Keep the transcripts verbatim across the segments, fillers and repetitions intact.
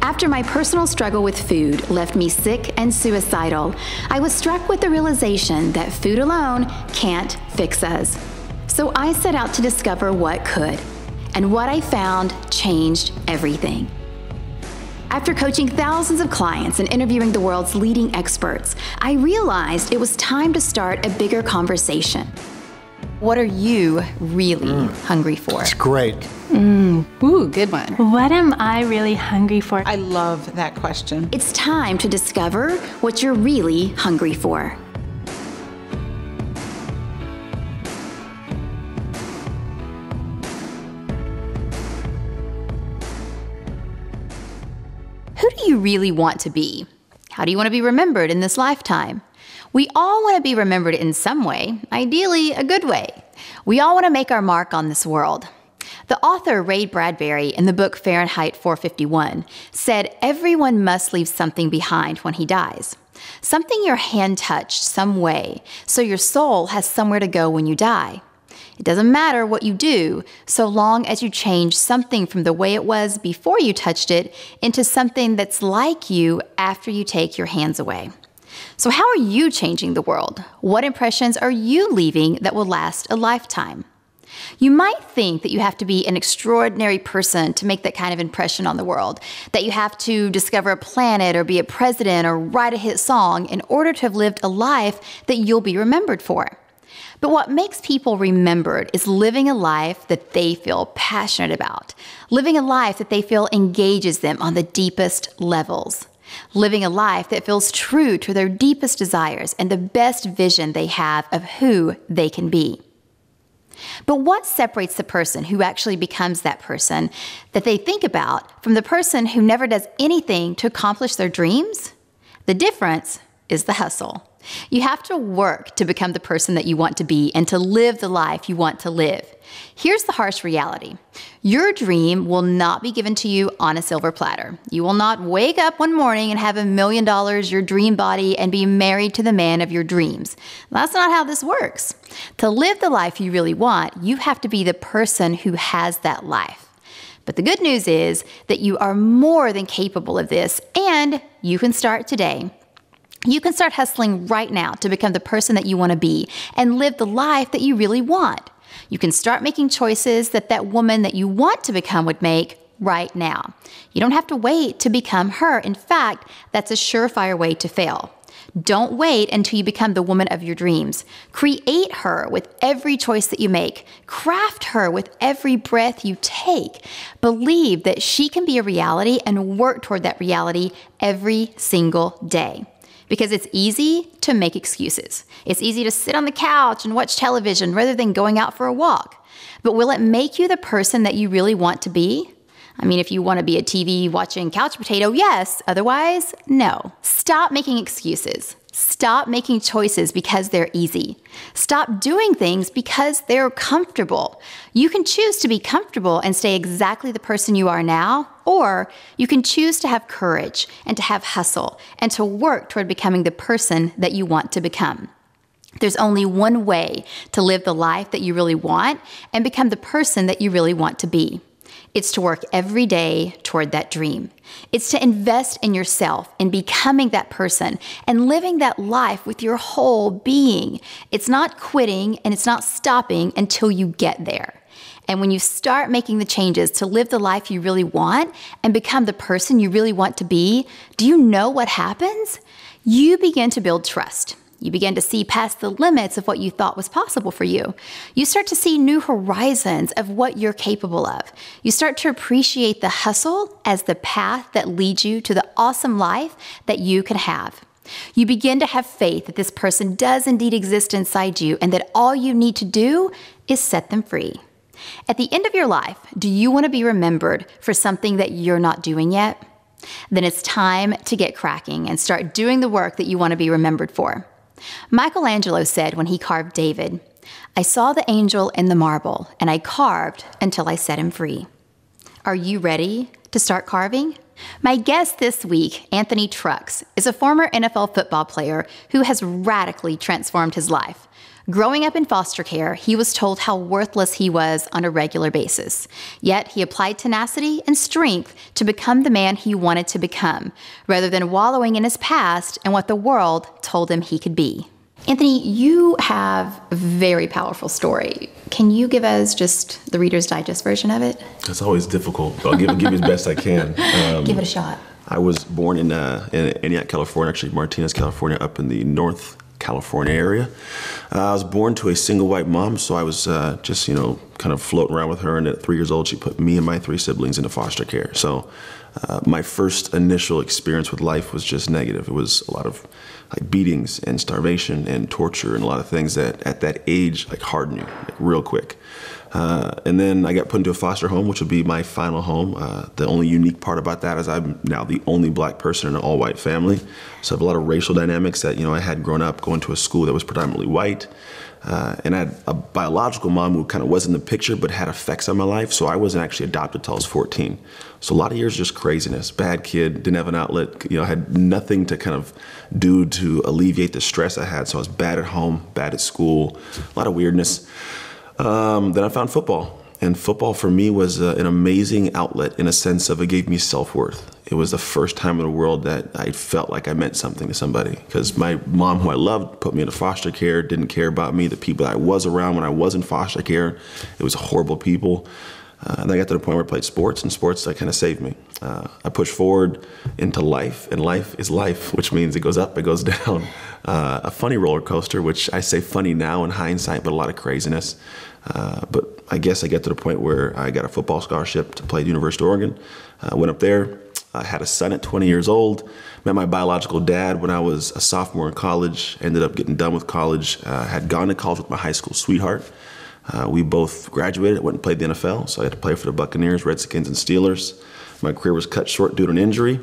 After my personal struggle with food left me sick and suicidal, I was struck with the realization that food alone can't fix us. So I set out to discover what could, and what I found changed everything. After coaching thousands of clients and interviewing the world's leading experts, I realized it was time to start a bigger conversation. What are you really mm. hungry for? It's great. Mm. Ooh, good one. What am I really hungry for? I love that question. It's time to discover what you're really hungry for. Who do you really want to be? How do you want to be remembered in this lifetime? We all want to be remembered in some way, ideally a good way. We all want to make our mark on this world. The author Ray Bradbury in the book Fahrenheit four fifty-one said everyone must leave something behind when he dies. Something your hand touched some way, so your soul has somewhere to go when you die. It doesn't matter what you do, so long as you change something from the way it was before you touched it into something that's like you after you take your hands away. So how are you changing the world? What impressions are you leaving that will last a lifetime? You might think that you have to be an extraordinary person to make that kind of impression on the world, that you have to discover a planet or be a president or write a hit song in order to have lived a life that you'll be remembered for. But what makes people remembered is living a life that they feel passionate about, living a life that they feel engages them on the deepest levels, living a life that feels true to their deepest desires and the best vision they have of who they can be. But what separates the person who actually becomes that person that they think about from the person who never does anything to accomplish their dreams? The difference is the hustle. You have to work to become the person that you want to be and to live the life you want to live. Here's the harsh reality. Your dream will not be given to you on a silver platter. You will not wake up one morning and have a million dollars, your dream body, and be married to the man of your dreams. That's not how this works. To live the life you really want, you have to be the person who has that life. But the good news is that you are more than capable of this, and you can start today. You can start hustling right now to become the person that you want to be and live the life that you really want. You can start making choices that that woman that you want to become would make right now. You don't have to wait to become her. In fact, that's a surefire way to fail. Don't wait until you become the woman of your dreams. Create her with every choice that you make. Craft her with every breath you take. Believe that she can be a reality and work toward that reality every single day. Because it's easy to make excuses. It's easy to sit on the couch and watch television rather than going out for a walk. But will it make you the person that you really want to be? I mean, if you want to be a T V watching couch potato, yes. Otherwise, no. Stop making excuses. Stop making choices because they're easy. Stop doing things because they're comfortable. You can choose to be comfortable and stay exactly the person you are now, or you can choose to have courage and to have hustle and to work toward becoming the person that you want to become. There's only one way to live the life that you really want and become the person that you really want to be. It's to work every day toward that dream. It's to invest in yourself, in becoming that person and living that life with your whole being. It's not quitting and it's not stopping until you get there. And when you start making the changes to live the life you really want and become the person you really want to be, do you know what happens? You begin to build trust. You begin to see past the limits of what you thought was possible for you. You start to see new horizons of what you're capable of. You start to appreciate the hustle as the path that leads you to the awesome life that you can have. You begin to have faith that this person does indeed exist inside you and that all you need to do is set them free. At the end of your life, do you want to be remembered for something that you're not doing yet? Then it's time to get cracking and start doing the work that you want to be remembered for. Michelangelo said when he carved David, "I saw the angel in the marble, and I carved until I set him free." Are you ready to start carving? My guest this week, Anthony Trucks, is a former N F L football player who has radically transformed his life. Growing up in foster care, he was told how worthless he was on a regular basis. Yet he applied tenacity and strength to become the man he wanted to become, rather than wallowing in his past and what the world told him he could be. Anthony, you have a very powerful story. Can you give us just the Reader's Digest version of it? It's always difficult. I'll give, give it as best I can. Um, give it a shot. I was born in, uh, in Antioch, California, actually Martinez, California, up in the North California area. Uh, I was born to a single white mom, so I was uh, just, you know, kind of floating around with her. And at three years old, she put me and my three siblings into foster care. So uh, my first initial experience with life was just negative. It was a lot of like beatings and starvation and torture and a lot of things that at that age like harden you like, real quick. Uh, and then I got put into a foster home, which would be my final home. Uh, the only unique part about that is I'm now the only black person in an all-white family. So I have a lot of racial dynamics that, you know, I had grown up going to a school that was predominantly white. Uh, and I had a biological mom who kind of was in the picture but had effects on my life. So I wasn't actually adopted until I was fourteen. So a lot of years just craziness. Bad kid, didn't have an outlet, you know, had nothing to kind of do to alleviate the stress I had. So I was bad at home, bad at school, a lot of weirdness. Um, then I found football, and football for me was uh, an amazing outlet in a sense of it gave me self-worth. It was the first time in the world that I felt like I meant something to somebody, because my mom, who I loved, put me into foster care, didn't care about me. The people that I was around when I was in foster care, it was horrible people. Uh, and then I got to the point where I played sports, and sports that kind of saved me. Uh, I pushed forward into life, and life is life, which means it goes up, it goes down. Uh, a funny roller coaster, which I say funny now in hindsight, but a lot of craziness. Uh, but I guess I got to the point where I got a football scholarship to play at University of Oregon. I uh, went up there. I had a son at twenty years old. Met my biological dad when I was a sophomore in college. Ended up getting done with college. Uh, had gone to college with my high school sweetheart. Uh, we both graduated, went and played the N F L, so I had to play for the Buccaneers, Redskins, and Steelers. My career was cut short due to an injury.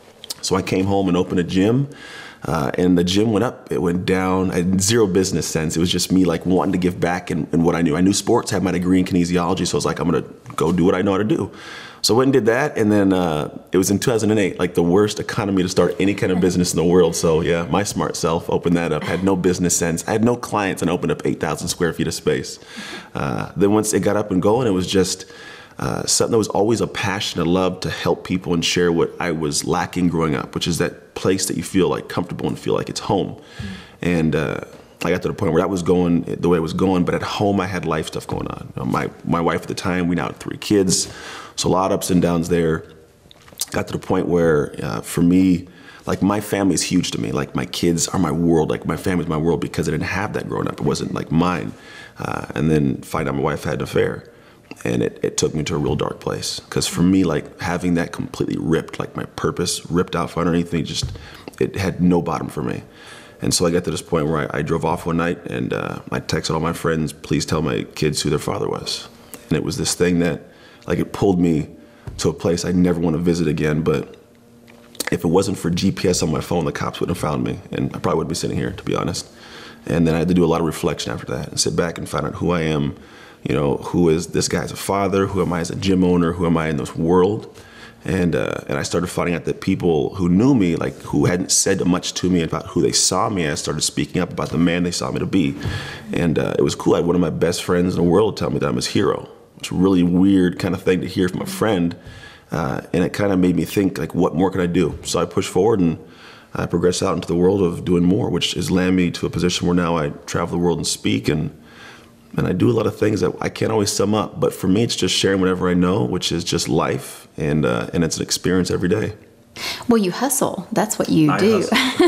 So I came home and opened a gym. Uh, and the gym went up, it went down. I had zero business sense. It was just me like wanting to give back in, in what I knew. I knew sports, I had my degree in kinesiology, so I was like, I'm gonna go do what I know how to do. So I went and did that, and then uh, it was in two thousand eight, like the worst economy to start any kind of business in the world. So yeah, my smart self opened that up, had no business sense. I had no clients and opened up eight thousand square feet of space. Uh, then once it got up and going, it was just, Uh, something that was always a passion, a love to help people and share what I was lacking growing up, which is that place that you feel like comfortable and feel like it's home. Mm-hmm. And uh, I got to the point where that was going the way it was going, but at home I had life stuff going on. You know, my, my wife at the time, we now had three kids, so a lot of ups and downs there. Got to the point where uh, for me, like my family is huge to me. Like my kids are my world, like my family's my world because I didn't have that growing up. It wasn't like mine. Uh, and then find out my wife had an affair. And it, it took me to a real dark place. Because for me, like having that completely ripped, like my purpose ripped out from underneath me, just, it had no bottom for me. And so I got to this point where I, I drove off one night and uh, I texted all my friends, please tell my kids who their father was. And it was this thing that, like it pulled me to a place I never want to visit again. But if it wasn't for G P S on my phone, the cops wouldn't have found me. And I probably wouldn't be sitting here, to be honest. And then I had to do a lot of reflection after that and sit back and find out who I am. You know, who is this guy as a father? Who am I as a gym owner? Who am I in this world? And uh, and I started finding out that people who knew me, like who hadn't said much to me about who they saw me as, started speaking up about the man they saw me to be. And uh, it was cool. I had one of my best friends in the world tell me that I'm his hero. It's a really weird kind of thing to hear from a friend. Uh, and it kind of made me think, like, what more can I do? So I pushed forward and I progressed out into the world of doing more, which has landed me to a position where now I travel the world and speak, and and I do a lot of things that I can't always sum up. But for me, it's just sharing whatever I know, which is just life, and uh, and it's an experience every day. Well, you hustle. That's what you I do.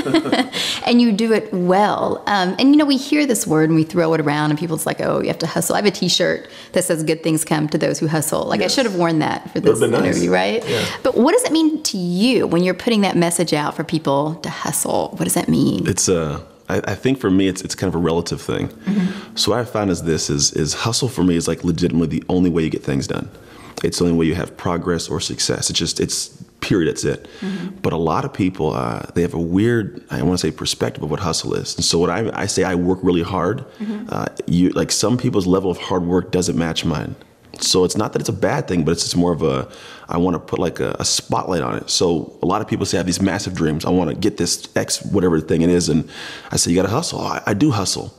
And you do it well. Um, and, you know, we hear this word and we throw it around and people's like, oh, you have to hustle. I have a T-shirt that says good things come to those who hustle. Like, yes. I should have worn that for this interview, nice. Right? Yeah. But what does it mean to you when you're putting that message out for people to hustle? What does that mean? It's uh, I, I think for me, it's it's kind of a relative thing. Mm-hmm. So what I found is this, is, is hustle for me is like legitimately the only way you get things done. It's the only way you have progress or success. It's just, it's period, that's it. Mm-hmm. But a lot of people, uh, they have a weird, I want to say, perspective of what hustle is. And so when I, I say I work really hard, mm-hmm. uh, you like some people's level of hard work doesn't match mine. So it's not that it's a bad thing, but it's just more of a, I want to put like a, a spotlight on it. So a lot of people say I have these massive dreams. I want to get this X, whatever thing it is. And I say, you got to hustle. I, I do hustle.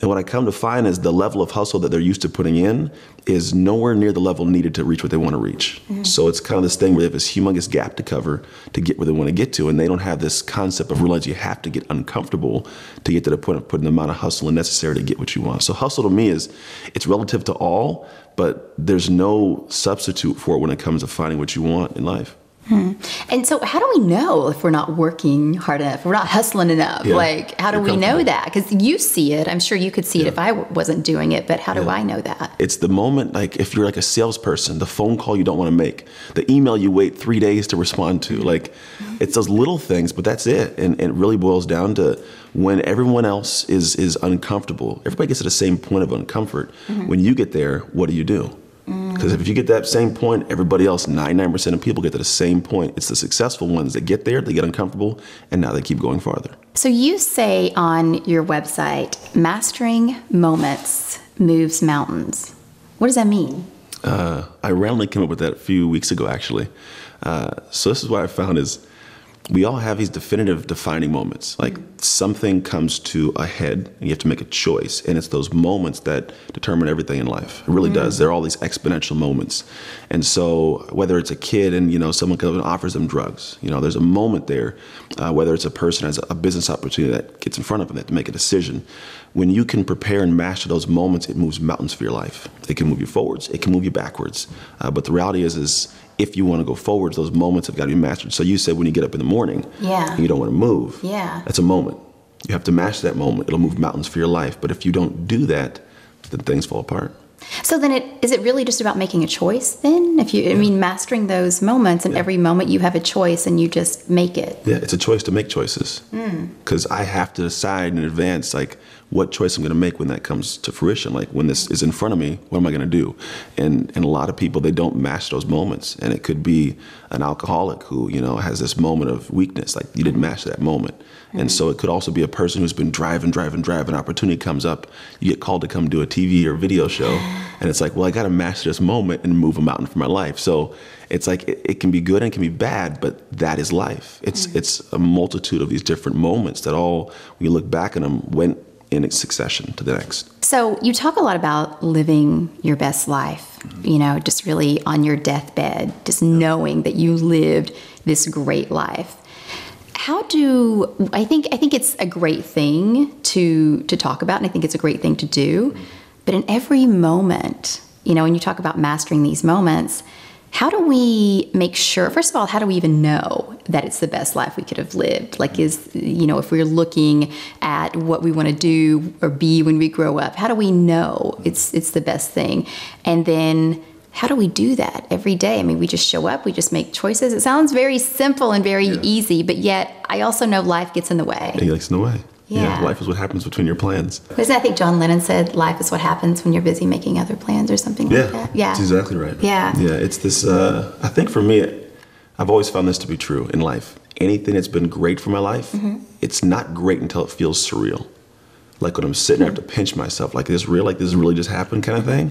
And what I come to find is the level of hustle that they're used to putting in is nowhere near the level needed to reach what they want to reach. Mm-hmm. So it's kind of this thing where they have this humongous gap to cover to get where they want to get to. And they don't have this concept of realizing you have to get uncomfortable to get to the point of putting the amount of hustle necessary to get what you want. So hustle to me is, it's relative to all, but there's no substitute for it when it comes to finding what you want in life. Hmm. And so how do we know if we're not working hard enough, if we're not hustling enough? Yeah. Like, how do You're we know that? Because you see it. I'm sure you could see Yeah. it if I w- wasn't doing it, but how do Yeah. I know that? It's the moment, like if you're like a salesperson, the phone call you don't want to make, the email you wait three days to respond to, like it's those little things, but that's it. And, and it really boils down to when everyone else is, is uncomfortable, everybody gets to the same point of uncomfort. Mm-hmm. When you get there, what do you do? Because if you get that same point, everybody else, ninety-nine percent of people get to the same point. It's the successful ones that get there, they get uncomfortable, and now they keep going farther. So you say on your website, mastering moments moves mountains. What does that mean? Uh, I randomly came up with that a few weeks ago, actually. Uh, so this is what I found is we all have these definitive defining moments. Like something comes to a head and you have to make a choice. And it's those moments that determine everything in life. It really mm. does. They're all these exponential moments. And so whether it's a kid and, you know, someone comes and offers them drugs, you know, there's a moment there. Uh, whether it's a person has a business opportunity that gets in front of them, they have to make a decision. When you can prepare and master those moments, it moves mountains for your life. It can move you forwards. It can move you backwards. Uh, but the reality is, is if you want to go forwards, those moments have got to be mastered. So you said when you get up in the morning yeah. and you don't want to move, yeah. that's a moment. You have to master that moment. It'll move mountains for your life. But if you don't do that, then things fall apart. So then it, is it really just about making a choice then? If you, I mean, mastering those moments, and Yeah. every moment you have a choice and you just make it. Yeah, it's a choice to make choices. Because mm. I have to decide in advance, like, what choice I'm going to make when that comes to fruition. Like, when this is in front of me, what am I going to do? And and a lot of people, they don't master those moments. And it could be an alcoholic who, you know, has this moment of weakness. Like, you didn't master that moment. Mm. And so it could also be a person who's been driving, driving, driving. Opportunity comes up. You get called to come do a T V or video show. And it's like, well, I got to master this moment and move a mountain for my life. So it's like, it, it can be good and it can be bad, but that is life. It's mm. it's a multitude of these different moments that all, when you look back on them, went in succession to the next. So you talk a lot about living your best life, mm-hmm. you know, just really on your deathbed, just yeah. knowing that you lived this great life. How do, I think I think it's a great thing to to talk about, and I think it's a great thing to do, mm-hmm. but in every moment, you know, when you talk about mastering these moments, how do we make sure, first of all, how do we even know that it's the best life we could have lived? Like, is, you know, if we're looking at what we want to do or be when we grow up, how do we know it's it's the best thing? And then how do we do that every day? I mean, we just show up, we just make choices. It sounds very simple and very yeah. easy, but yet I also know life gets in the way. It gets in the way. Yeah. yeah. Life is what happens between your plans. Doesn't I think John Lennon said, life is what happens when you're busy making other plans or something yeah. like that? Yeah. That's exactly right. Yeah. Yeah. It's this, uh, I think for me, I've always found this to be true in life. Anything that's been great for my life, mm-hmm. it's not great until it feels surreal. Like when I'm sitting there, I have to pinch myself, like this real, like this really just happened kind of thing.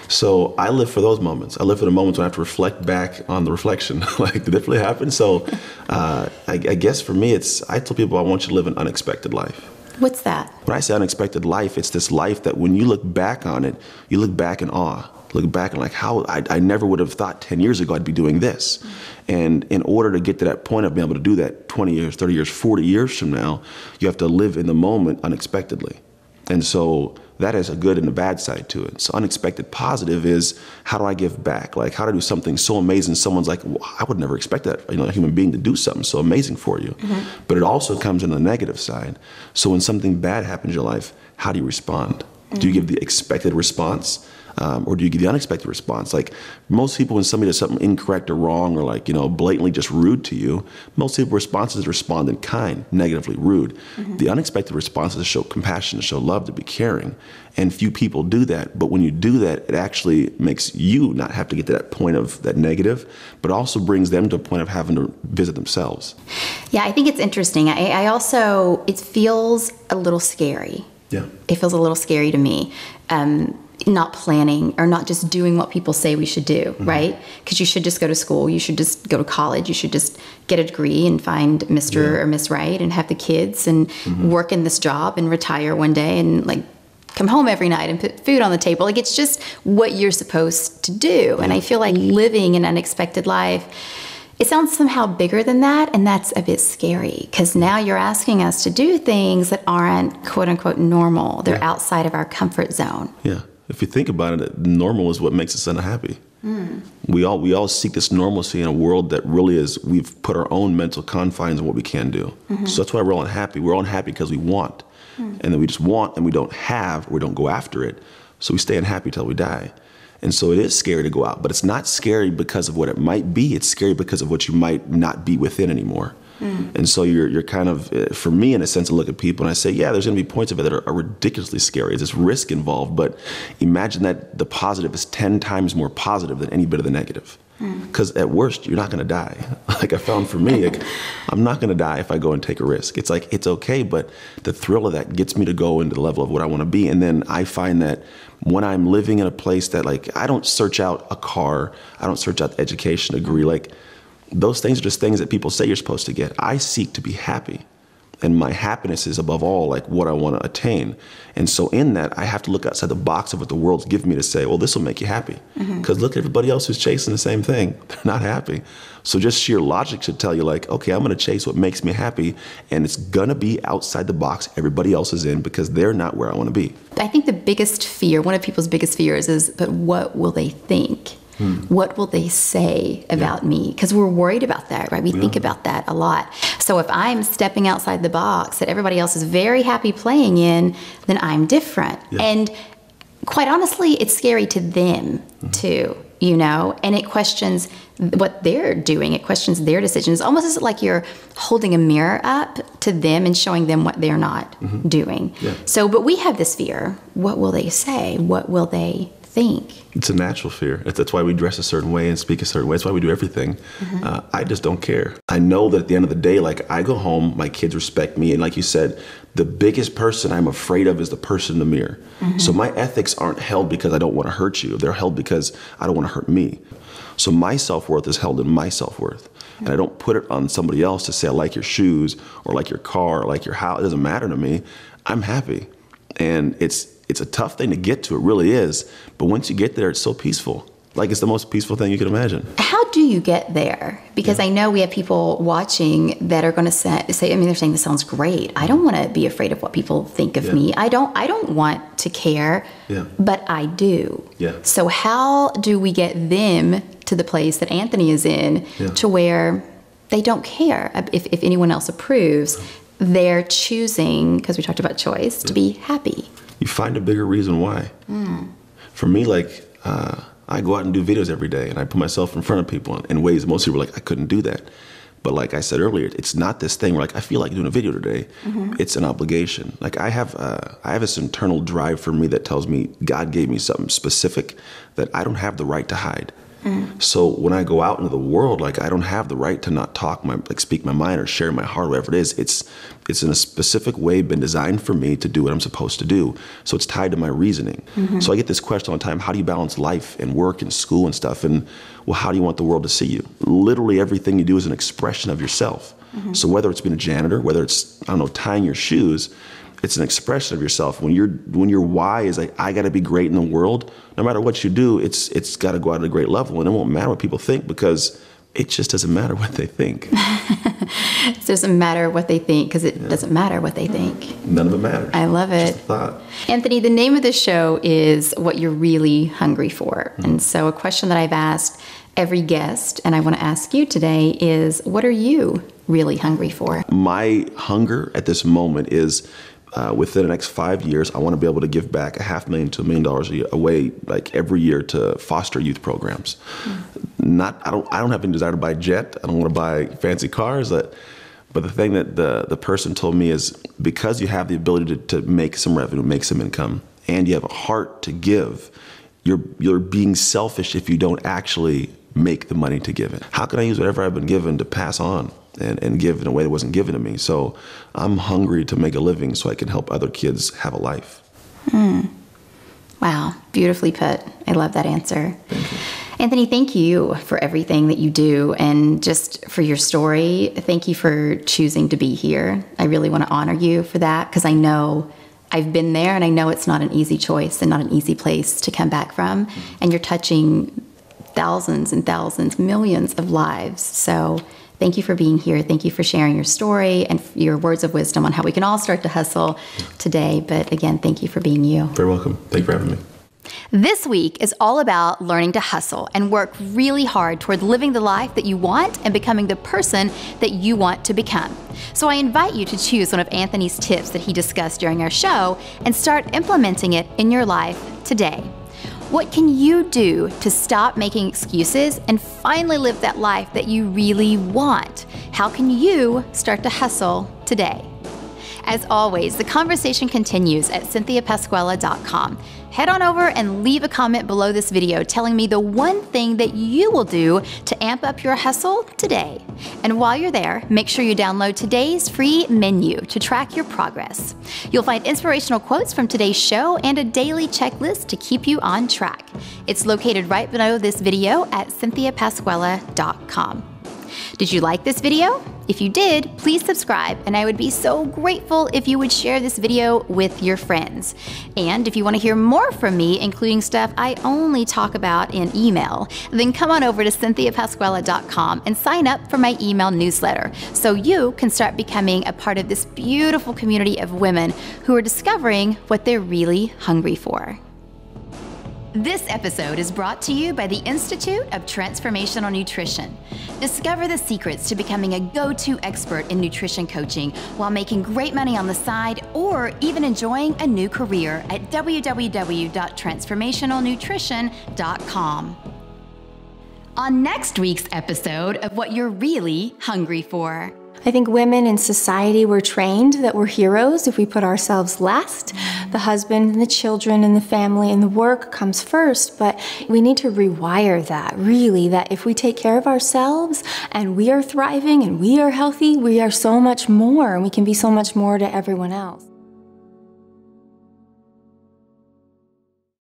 So I live for those moments. I live for the moments when I have to reflect back on the reflection. Like, did it really happen? So uh, I, I guess for me, it's, I tell people I want you to live an unexpected life. What's that? When I say unexpected life, it's this life that when you look back on it, you look back in awe. Look back and like, how I, I never would have thought ten years ago I'd be doing this. Mm-hmm. And in order to get to that point of being able to do that twenty years, thirty years, forty years from now, you have to live in the moment unexpectedly. And so that has a good and a bad side to it. So unexpected positive is, how do I give back? Like, how to do something so amazing, someone's like, well, I would never expect that, you know, a human being to do something so amazing for you. Mm-hmm. But it also comes in the negative side. So when something bad happens in your life, how do you respond? Mm-hmm. Do you give the expected response? Um, or do you give the unexpected response? Like, most people, when somebody does something incorrect or wrong or like, you know, blatantly just rude to you, most people's responses respond in kind, negatively rude. Mm-hmm. The unexpected responses show compassion, to show love, to be caring. And few people do that. But when you do that, it actually makes you not have to get to that point of that negative, but also brings them to a point of having to visit themselves. Yeah, I think it's interesting. I, I also, it feels a little scary. Yeah. It feels a little scary to me. Um, not planning or not just doing what people say we should do, mm-hmm. right? Because you should just go to school. You should just go to college. You should just get a degree and find Mister Yeah. or Miss Right and have the kids and mm-hmm. work in this job and retire one day and like come home every night and put food on the table. Like, it's just what you're supposed to do. And I feel like living an unexpected life, it sounds somehow bigger than that, and that's a bit scary because now you're asking us to do things that aren't quote unquote normal. They're Yeah. outside of our comfort zone. Yeah. If you think about it, normal is what makes us unhappy. Mm. We all we all seek this normalcy in a world that really is, we've put our own mental confines on what we can do. Mm-hmm. So that's why we're all unhappy. We're all unhappy because we want. Mm. And then we just want and we don't have, or we don't go after it. So we stay unhappy till we die. And so it is scary to go out, but it's not scary because of what it might be. It's scary because of what you might not be within anymore. Mm. And so you're you're kind of, for me, in a sense, I look at people and I say, yeah, there's going to be points of it that are, are ridiculously scary. There's risk involved, but imagine that the positive is ten times more positive than any bit of the negative. Because mm. at worst, you're not going to die. Like I found for me, like, I'm not going to die if I go and take a risk. It's like, it's okay, but the thrill of that gets me to go into the level of what I want to be. And then I find that when I'm living in a place that, like, I don't search out a car, I don't search out the education degree, like, those things are just things that people say you're supposed to get. I seek to be happy. And my happiness is above all, like, what I want to attain. And so in that, I have to look outside the box of what the world's giving me to say, well, this will make you happy. Because mm-hmm. look at everybody else who's chasing the same thing. They're not happy. So just sheer logic should tell you, like, okay, I'm going to chase what makes me happy. And it's going to be outside the box everybody else is in because they're not where I want to be. I think the biggest fear, one of people's biggest fears is, but what will they think? Hmm. What will they say about yeah. me? Because we're worried about that, right? We yeah. think about that a lot. So if I'm stepping outside the box that everybody else is very happy playing in, then I'm different. Yeah. And quite honestly, it's scary to them mm-hmm. too, you know? And it questions what they're doing. It questions their decisions. Almost as like you're holding a mirror up to them and showing them what they're not mm-hmm. doing. Yeah. So, but we have this fear. What will they say? What will they think? It's a natural fear. That's why we dress a certain way and speak a certain way. That's why we do everything. Mm-hmm. Uh, I just don't care. I know that at the end of the day, like, I go home, my kids respect me. And like you said, the biggest person I'm afraid of is the person in the mirror. Mm-hmm. So my ethics aren't held because I don't want to hurt you. They're held because I don't want to hurt me. So my self-worth is held in my self-worth. Mm-hmm. And I don't put it on somebody else to say, I like your shoes or like your car or like your house. It doesn't matter to me. I'm happy. And it's It's a tough thing to get to, it really is. But once you get there, it's so peaceful. Like, it's the most peaceful thing you can imagine. How do you get there? Because yeah. I know we have people watching that are going to say, say, I mean, they're saying this sounds great. I don't want to be afraid of what people think of yeah. me. I don't I don't want to care, yeah. but I do. Yeah. So how do we get them to the place that Anthony is in yeah. to where they don't care if, if anyone else approves? They're choosing, because we talked about choice, yeah. to be happy. You find a bigger reason why. Mm. For me, like, uh, I go out and do videos every day, and I put myself in front of people in ways most people are like, I couldn't do that. But like I said earlier, it's not this thing where, like, I feel like doing a video today. Mm-hmm. It's an obligation. Like, I have, uh, I have this internal drive for me that tells me God gave me something specific that I don't have the right to hide. Mm. So when I go out into the world, like, I don't have the right to not talk my, like, speak my mind or share my heart, whatever it is. It's, it's in a specific way been designed for me to do what I'm supposed to do. So it's tied to my reasoning. Mm-hmm. So I get this question all the time, how do you balance life and work and school and stuff? And, well, how do you want the world to see you? Literally everything you do is an expression of yourself. Mm-hmm. So whether it's being a janitor, whether it's, I don't know, tying your shoes, it's an expression of yourself. When you're when your why is like, I got to be great in the world, no matter what you do, it's it's got to go out at a great level, and it won't matter what people think because it just doesn't matter what they think. It doesn't matter what they think because it yeah. doesn't matter what they think. None of it matters. I love it. Just a thought. Anthony, the name of the show is What You're Really Hungry For. Mm-hmm. And so a question that I've asked every guest, and I want to ask you today, is what are you really hungry for? My hunger at this moment is, Uh, within the next five years, I want to be able to give back a half million to a million dollars a year, away, like every year, to foster youth programs. Mm. Not, I don't, I don't have any desire to buy a jet. I don't want to buy fancy cars. That, but the thing that the the person told me is, because you have the ability to, to make some revenue, make some income, and you have a heart to give, you're you're being selfish if you don't actually make the money to give it. How can I use whatever I've been given to pass on and, and give in a way that wasn't given to me? So I'm hungry to make a living so I can help other kids have a life. Mm. Wow, beautifully put. I love that answer. Thank you. Anthony, thank you for everything that you do and just for your story. Thank you for choosing to be here. I really want to honor you for that because I know I've been there, and I know it's not an easy choice and not an easy place to come back from. And you're touching thousands and thousands, millions of lives. So thank you for being here. Thank you for sharing your story and your words of wisdom on how we can all start to hustle today. But again, thank you for being you. Very welcome. Thank you for having me. This week is all about learning to hustle and work really hard toward living the life that you want and becoming the person that you want to become. So I invite you to choose one of Anthony's tips that he discussed during our show and start implementing it in your life today. What can you do to stop making excuses and finally live that life that you really want? How can you start to hustle today? As always, the conversation continues at cynthia pasquella dot com. Head on over and leave a comment below this video telling me the one thing that you will do to amp up your hustle today. And while you're there, make sure you download today's free menu to track your progress. You'll find inspirational quotes from today's show and a daily checklist to keep you on track. It's located right below this video at cynthia pasquella dot com. Did you like this video? If you did, please subscribe, and I would be so grateful if you would share this video with your friends. And if you want to hear more from me, including stuff I only talk about in email, then come on over to cynthia pasquella dot com and sign up for my email newsletter so you can start becoming a part of this beautiful community of women who are discovering what they're really hungry for. This episode is brought to you by the Institute of Transformational Nutrition. Discover the secrets to becoming a go-to expert in nutrition coaching while making great money on the side or even enjoying a new career at w w w dot transformational nutrition dot com. On next week's episode of What You're Really Hungry For. I think women in society were trained that we're heroes if we put ourselves last. The husband and the children and the family and the work comes first, but we need to rewire that, really, that if we take care of ourselves and we are thriving and we are healthy, we are so much more and we can be so much more to everyone else.